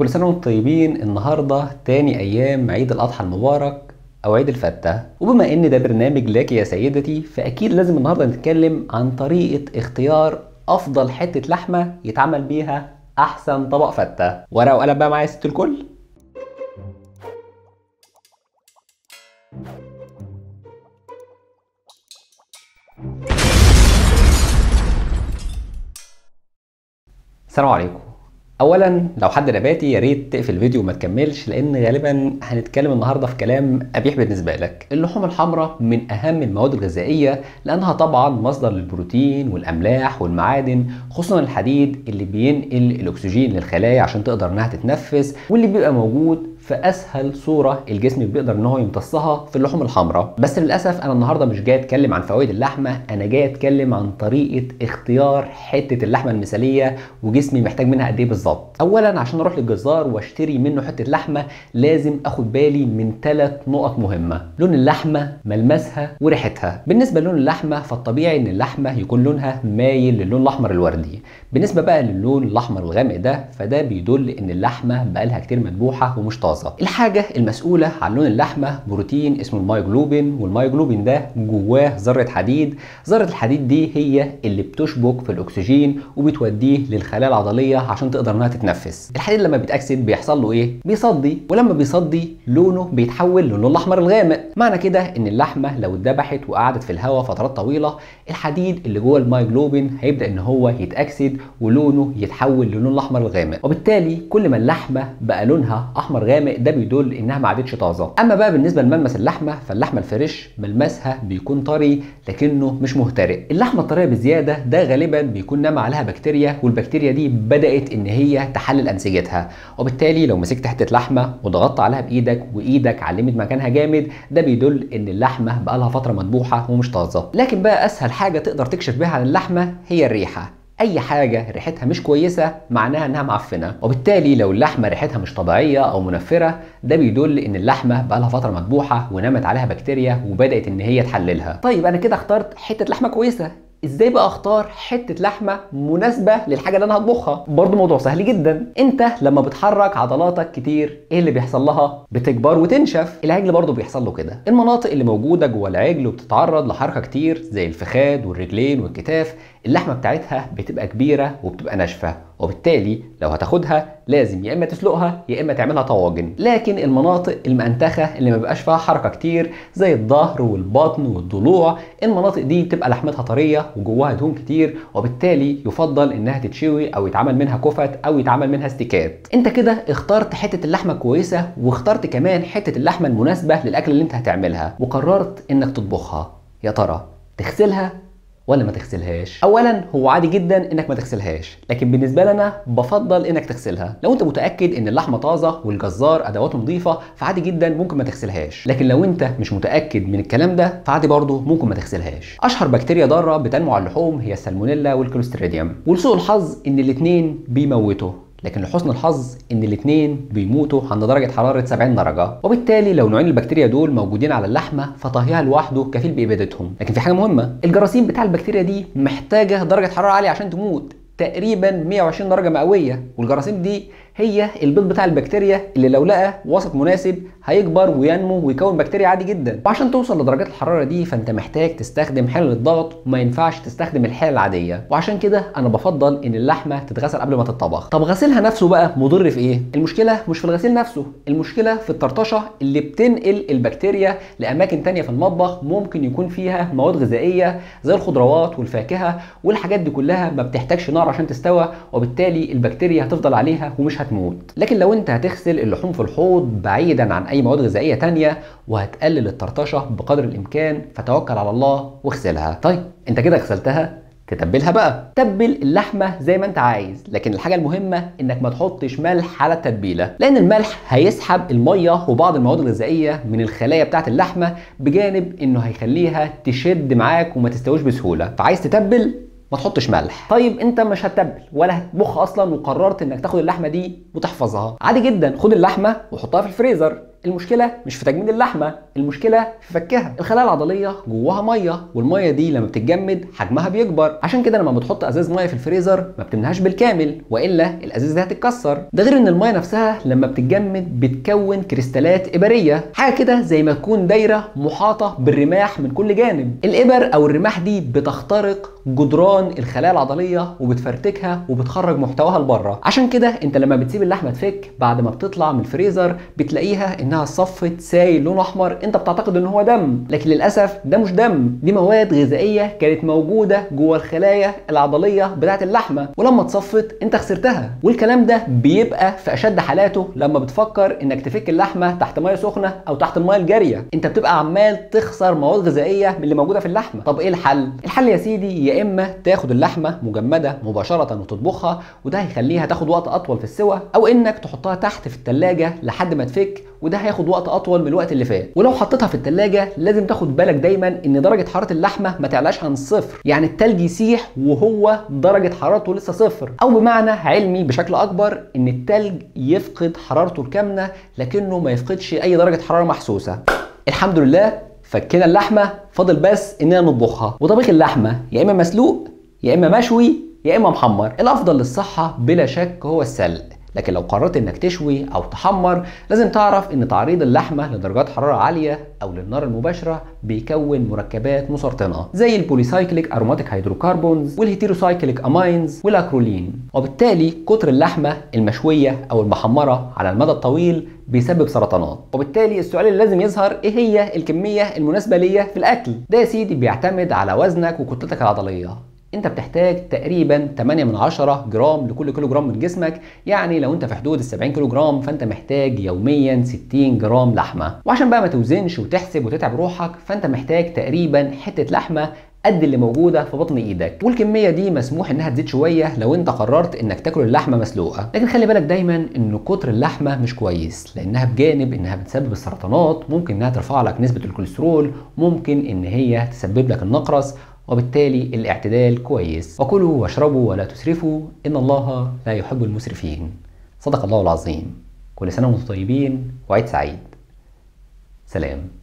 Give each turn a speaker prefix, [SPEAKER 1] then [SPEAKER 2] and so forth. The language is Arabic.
[SPEAKER 1] كل سنة وانتم طيبين. النهاردة تاني أيام عيد الأضحى المبارك أو عيد الفتة، وبما إن ده برنامج لك يا سيدتي فأكيد لازم النهاردة نتكلم عن طريقة اختيار أفضل حتة لحمة يتعمل بيها أحسن طبق فتة. ورقة وقلم بقى معايا يا ست الكل. السلام عليكم. اولا لو حد نباتي يا ريت تقفل الفيديو وما تكملش، لان غالبا هنتكلم النهارده في كلام قبيح بالنسبه لك. اللحوم الحمراء من اهم المواد الغذائيه لانها طبعا مصدر للبروتين والاملاح والمعادن، خصوصا الحديد اللي بينقل الاكسجين للخلايا عشان تقدر انها تتنفس، واللي بيبقى موجود في اسهل صوره الجسم بيقدر ان هو يمتصها في اللحوم الحمراء. بس للاسف انا النهارده مش جاي اتكلم عن فوائد اللحمه، انا جاي اتكلم عن طريقه اختيار حته اللحمه المثاليه وجسمي محتاج منها قد ايه بالظبط. اولا عشان اروح للجزار واشتري منه حته لحمه لازم اخد بالي من 3 نقط مهمه: لون اللحمه، ملمسها، وريحتها. بالنسبه للون اللحمه فالطبيعي ان اللحمه يكون لونها مايل للون الاحمر الوردي. بالنسبه بقى للون الاحمر الغامق ده فده بيدل ان اللحمه بقالها كتير مذبوحه ومش طازه. الحاجه المسؤوله عن لون اللحمه بروتين اسمه المايوجلوبين، والمايوجلوبين ده جواه ذره حديد. ذره الحديد دي هي اللي بتشبك في الاكسجين وبتوديه للخلايا العضليه عشان تقدر انها تتنفس. الحديد لما بيتاكسد بيحصل له ايه؟ بيصدي، ولما بيصدي لونه بيتحول للون الاحمر الغامق. معنى كده ان اللحمه لو اتذبحت وقعدت في الهواء فترات طويله الحديد اللي جوه المايوجلوبين هيبدا ان هو يتاكسد ولونه يتحول للون الاحمر الغامق، وبالتالي كل ما اللحمه بقى لونها احمر غامق ده بيدل انها ما عادتش طازه. اما بقى بالنسبه لملمس اللحمه فاللحمه الفريش ملمسها بيكون طري لكنه مش مهترئ. اللحمه الطريه بزياده ده غالبا بيكون نام عليها بكتيريا، والبكتيريا دي بدات ان هي تحلل انسجتها، وبالتالي لو مسكت حته لحمه وضغطت عليها بايدك وايدك علمت مكانها جامد ده بيدل ان اللحمه بقى لها فتره مذبوحه ومش طازه. لكن بقى اسهل حاجه تقدر تكشف بيها عن اللحمه هي الريحه. اي حاجه ريحتها مش كويسه معناها انها معفنه، وبالتالي لو اللحمه ريحتها مش طبيعيه او منفره ده بيدل ان اللحمه بقى لها فتره مذبوحه ونامت عليها بكتيريا وبدات ان هي تحللها. طيب انا كده اخترت حته لحمه كويسه، ازاي بقى اختار حته لحمه مناسبه للحاجه اللي انا هطبخها؟ برضه موضوع سهل جدا. انت لما بتحرك عضلاتك كتير ايه اللي بيحصل لها؟ بتكبر وتنشف. العجل برضه بيحصل له كده. المناطق اللي موجوده جوه العجل وبتتعرض لحركه كتير زي الفخاد والرجلين والكتاف اللحمه بتاعتها بتبقى كبيره وبتبقى ناشفه، وبالتالي لو هتاخدها لازم يا اما تسلقها يا اما تعملها طواجن. لكن المناطق المنتخه اللي ما بيبقاش فيها حركه كتير زي الظهر والبطن والضلوع المناطق دي بتبقى لحمتها طريه وجواها دهون كتير، وبالتالي يفضل انها تتشوي او يتعمل منها كفت او يتعمل منها ستيكات. انت كده اخترت حته اللحمه كويسه واخترت كمان حته اللحمه المناسبه للاكل اللي انت هتعملها، وقررت انك تطبخها. يا ترى تغسلها ولا ما تغسلهاش؟ اولا هو عادي جدا انك ما تغسلهاش، لكن بالنسبه لنا بفضل انك تغسلها. لو انت متاكد ان اللحمه طازه والجزار ادواته نظيفه فعادي جدا ممكن ما تغسلهاش، لكن لو انت مش متاكد من الكلام ده فعادي برضه ممكن ما تغسلهاش. اشهر بكتيريا ضاره بتنمو على اللحوم هي السالمونيلا والكلوستريديوم، ولسوء الحظ ان الاثنين بيموتوا، لكن لحسن الحظ ان الاثنين بيموتوا عند درجه حراره 70 درجه، وبالتالي لو نوعين البكتيريا دول موجودين على اللحمه فطهيها لوحده كفيل بابادتهم. لكن في حاجه مهمه، الجراثيم بتاع البكتيريا دي محتاجه درجه حراره عاليه عشان تموت، تقريبا 120 درجه مئويه، والجراثيم دي هي البيض بتاع البكتيريا اللي لو لقى وسط مناسب هيكبر وينمو ويكون بكتيريا عادي جدا. وعشان توصل لدرجات الحراره دي فانت محتاج تستخدم حلل الضغط وما ينفعش تستخدم الحلل العاديه، وعشان كده انا بفضل ان اللحمه تتغسل قبل ما تتطبخ. طب غسيلها نفسه بقى مضر في ايه؟ المشكله مش في الغسيل نفسه، المشكله في الطرطشه اللي بتنقل البكتيريا لاماكن تانية في المطبخ ممكن يكون فيها مواد غذائيه زي الخضروات والفاكهه، والحاجات دي كلها ما بتحتاجش نار عشان تستوى، وبالتالي البكتيريا هتفضل عليها ومش هتموت. لكن لو انت هتغسل اللحوم في الحوض بعيدا عن اي مواد غذائيه تانية وهتقلل الطرطشه بقدر الامكان فتوكل على الله واغسلها. طيب انت كده غسلتها، تتبلها بقى. تبل اللحمه زي ما انت عايز، لكن الحاجه المهمه انك ما تحطش ملح على التتبيله، لان الملح هيسحب الميه وبعض المواد الغذائيه من الخلايا بتاعه اللحمه بجانب انه هيخليها تشد معاك وما تستويش بسهوله. فعايز تتبل ما تحطش ملح. طيب انت مش هتتبل ولا هتطبخ اصلا وقررت انك تاخد اللحمه دي وتحفظها، عادي جدا خد اللحمه وحطها في الفريزر. المشكله مش في تجميد اللحمه، المشكله في فكها. الخلايا العضليه جواها ميه، والميه دي لما بتتجمد حجمها بيكبر، عشان كده لما بتحط ازاز ميه في الفريزر ما بتملاهاش بالكامل والا الازاز دي هتتكسر. ده غير ان الميه نفسها لما بتتجمد بتكون كريستالات ابريه، حاجه كده زي ما تكون دايره محاطه بالرماح من كل جانب. الابر او الرماح دي بتخترق جدران الخلايا العضليه وبتفرتكها وبتخرج محتواها لبره. عشان كده انت لما بتسيب اللحمه تفك بعد ما بتطلع من الفريزر بتلاقيها انها صفت سايل لون احمر، انت بتعتقد ان هو دم، لكن للاسف ده مش دم، دي مواد غذائيه كانت موجوده جوه الخلايا العضليه بتاعه اللحمه، ولما اتصفت انت خسرتها. والكلام ده بيبقى في اشد حالاته لما بتفكر انك تفك اللحمه تحت ميه سخنه او تحت الميه الجاريه، انت بتبقى عمال تخسر مواد غذائيه من اللي موجوده في اللحمه. طب ايه الحل؟ الحل يا سيدي يا اما تاخد اللحمه مجمده مباشره وتطبخها وده هيخليها تاخد وقت اطول في السوى، او انك تحطها تحت في الثلاجه لحد ما تفك وده هياخد وقت اطول من الوقت اللي فات. ولو حطيتها في الثلاجه لازم تاخد بالك دايما ان درجه حراره اللحمه ما تعلاش عن الصفر، يعني التلج يسيح وهو درجه حرارته لسه صفر، او بمعنى علمي بشكل اكبر ان التلج يفقد حرارته الكامنه لكنه ما يفقدش اي درجه حراره محسوسه. الحمد لله فكنا اللحمه، فاضل بس اننا نطبخها. وطبيخ اللحمه يا اما مسلوق يا اما مشوي يا اما محمر. الافضل للصحه بلا شك هو السلق، لكن لو قررت انك تشوي او تحمر لازم تعرف ان تعريض اللحمه لدرجات حراره عاليه او للنار المباشره بيكون مركبات مسرطنه زي البوليسايكليك اروماتيك هيدروكربونز والهيتيروسايكليك امينز والاكرولين، وبالتالي كتر اللحمه المشويه او المحمره على المدى الطويل بيسبب سرطانات. وبالتالي السؤال اللي لازم يظهر ايه هي الكميه المناسبه ليا في الاكل؟ ده يا سيدي بيعتمد على وزنك وكتلتك العضليه. انت بتحتاج تقريبا 8 من 10 جرام لكل كيلو جرام من جسمك، يعني لو انت في حدود ال 70 كيلو جرام فانت محتاج يوميا 60 جرام لحمه. وعشان بقى ما توزنش وتحسب وتتعب روحك فانت محتاج تقريبا حته لحمه قد اللي موجوده في بطن ايدك، والكميه دي مسموح انها تزيد شويه لو انت قررت انك تاكل اللحمه مسلوقه. لكن خلي بالك دايما ان كتر اللحمه مش كويس، لانها بجانب انها بتسبب السرطانات ممكن انها ترفع لك نسبه الكوليسترول، ممكن ان هي تسبب لك النقرس، وبالتالي الاعتدال كويس. وكلوا واشربوا ولا تسرفوا ان الله لا يحب المسرفين. صدق الله العظيم. كل سنه وانتم طيبين وعيد سعيد. سلام.